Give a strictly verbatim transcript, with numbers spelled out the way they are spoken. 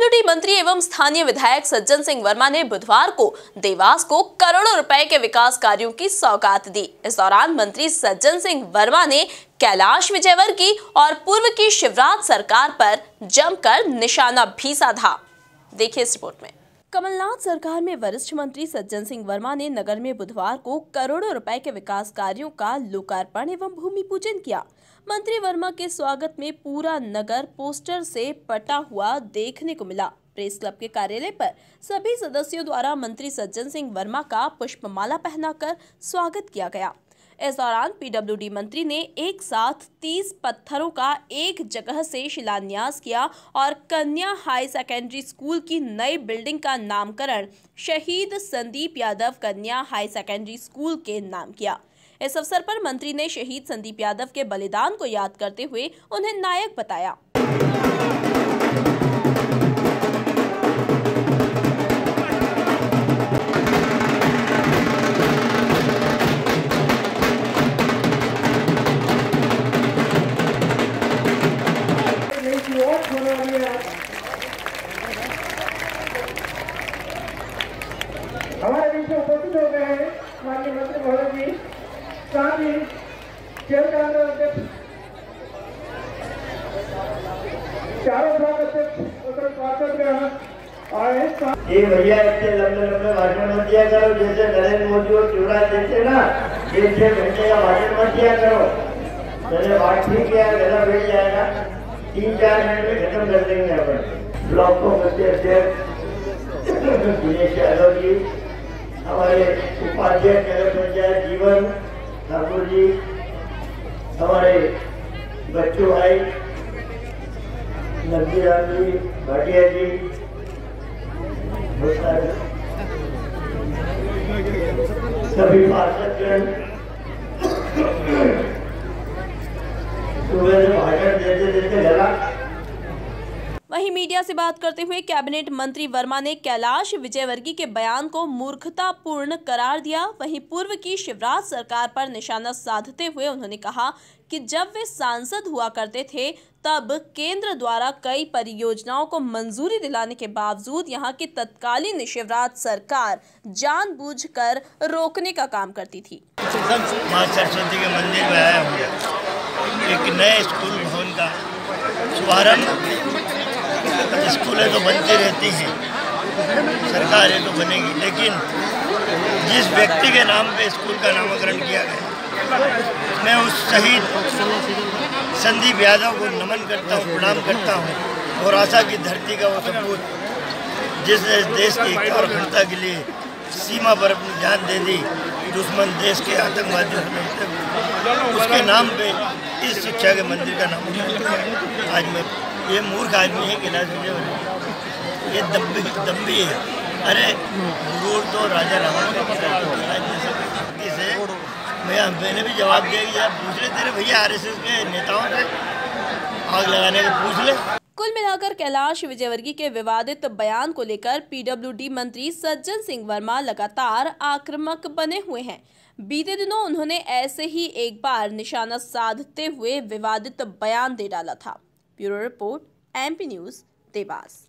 PWD मंत्री एवं स्थानीय विधायक सज्जन सिंह वर्मा ने बुधवार को देवास को करोड़ों रुपए के विकास कार्यों की सौगात दी। इस दौरान मंत्री सज्जन सिंह वर्मा ने कैलाश विजयवर्गीय और पूर्व की शिवराज सरकार पर जमकर निशाना भी साधा। देखिए इस रिपोर्ट में। कमलनाथ सरकार में वरिष्ठ मंत्री सज्जन सिंह वर्मा ने नगर में बुधवार को करोड़ों रुपए के विकास कार्यों का लोकार्पण एवं भूमि पूजन किया। मंत्री वर्मा के स्वागत में पूरा नगर पोस्टर से पटा हुआ देखने को मिला। प्रेस क्लब के कार्यालय पर सभी सदस्यों द्वारा मंत्री सज्जन सिंह वर्मा का पुष्पमाला पहनाकर स्वागत किया गया। इस दौरान पीडब्ल्यूडी मंत्री ने एक साथ तीस पत्थरों का एक जगह से शिलान्यास किया और कन्या हाई सेकेंडरी स्कूल की नई बिल्डिंग का नामकरण शहीद संदीप यादव कन्या हाई सेकेंडरी स्कूल के नाम किया। इस अवसर पर मंत्री ने शहीद संदीप यादव के बलिदान को याद करते हुए उन्हें नायक बताया। हमारे बीच में उपस्थित हो गए हैं माननीय मंत्री महोदय जी, साथ ही चेयर अध्यक्ष, चारों भाग अध्यक्ष आए। ये भैया इतने लंबे लंबे भाषण मत दिया करो, जैसे नरेंद्र मोदी और शिवराज देते ना, ये छह घंटे का भाषण मत दिया करो। चले बात ठीक है, गला बैठ जाएगा, तीन चार मिनट में खत्म कर देंगे अपन। ब्लॉक को अध्यक्ष दिनेश यादव जी, हमारे उपाध्यक्ष नगर पंचायत जीवन ठाकुर जी, हमारे बच्चों भाई नंदीराम जी भाटिया जी, सभी पार्षदगण सुबह से भाषण देते देते गला। वहीं मीडिया से बात करते हुए कैबिनेट मंत्री वर्मा ने कैलाश विजयवर्गीय के बयान को मूर्खतापूर्ण करार दिया। वहीं पूर्व की शिवराज सरकार पर निशाना साधते हुए उन्होंने कहा कि जब वे सांसद हुआ करते थे तब केंद्र द्वारा कई परियोजनाओं को मंजूरी दिलाने के बावजूद यहां की तत्कालीन शिवराज सरकार जानबूझकर रोकने का काम करती थी। मां सरस्वती के मंदिर में आया हूँ, एक नए स्कूल भवन का शुभारंभ। स्कूलें तो बनती रहती हैं, सरकारें तो बनेगी, लेकिन जिस व्यक्ति के नाम पे स्कूल का नामकरण किया गया, मैं उस शहीद संदीप यादव को नमन करता हूँ, प्रणाम करता हूँ। और आशा की धरती का वो सपूत जिसने देश की एकता और अखंडता के लिए सीमा पर अपनी जान दे दी, दुश्मन देश के आतंकवादियों ने उसके नाम पे इस शिक्षा के मंदिर का नामकरण किया। आज मैं ये मूर्ख आदमी है कैलाश विजयवर्गीय, ये दम्भी दम्भी है। अरे गुरूर तो राजा रावण से मैं मैंने भी जवाब दिया कि यार पूछ ले तेरे भैया आरएसएस के नेताओं से आग लगाने का पूछ ले। कुल मिलाकर कैलाश विजयवर्गीय के विवादित बयान को लेकर पीडब्ल्यूडी मंत्री सज्जन सिंह वर्मा लगातार आक्रामक बने हुए हैं। बीते दिनों उन्होंने ऐसे ही एक बार निशाना साधते हुए विवादित बयान दे डाला था। Bureau report, MP news, Dewas.